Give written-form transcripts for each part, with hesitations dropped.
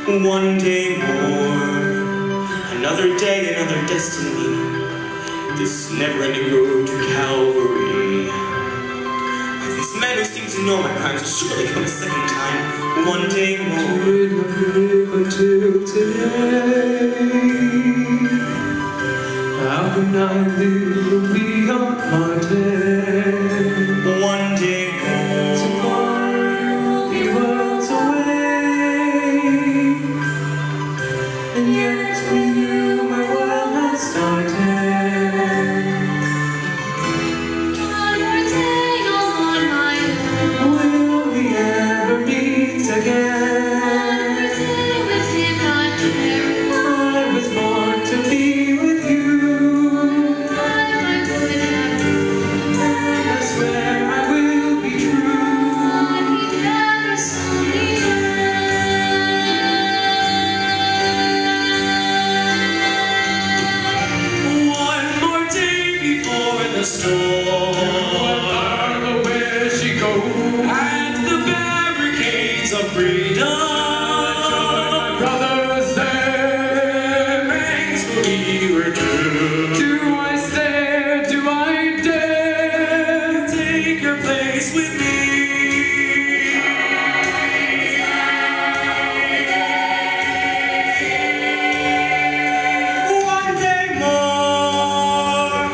One day more, another day, another destiny. This never-ending road to Calvary. These men who seem to know my crimes will surely come a second time. One day more. To rid my river till today. How can I live beyond my day? One day more. Tomorrow will be worlds away. And yet with you my world has started. On your day on my own. Will we ever meet again? On your day with him not there. I was born to be with you. I would have I swear I will be true. thought he never saw me One more day before the storm. What where she go? At the barricades of freedom. My brothers there. Thanks for we were true. Do I stare? Do I dare? Take your place with me. One day more.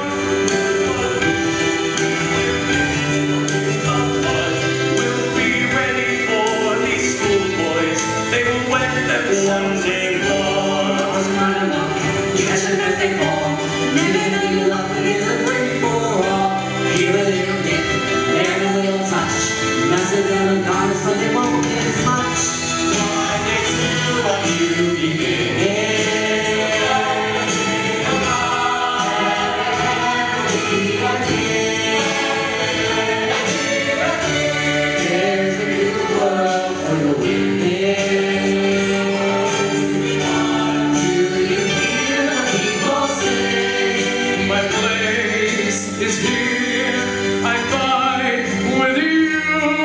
We'll be ready for these schoolboys. They will wet them one day more. You catch them as they fall. Never know you love them is a free for all. Here a little dip, there a little touch. Massive little garden so they won't miss much. One day two, a new beginning. There's a new world for the women. Do you hear the people sing? My place is here. I fight with you.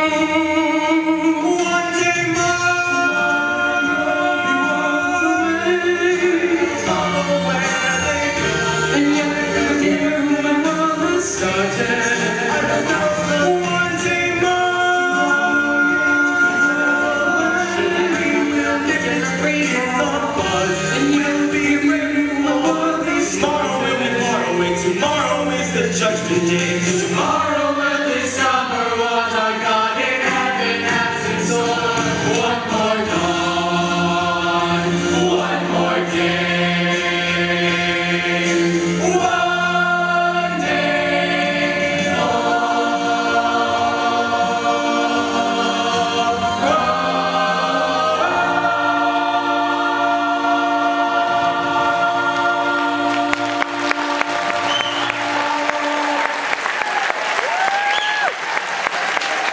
One day more. Where they go. And yet with you my world has started. One day more. We will get free of the buzz. And you'll be ready for this. Tomorrow will be far away. Tomorrow is the judgment day. Tomorrow we'll discover what our God in heaven has in store. One more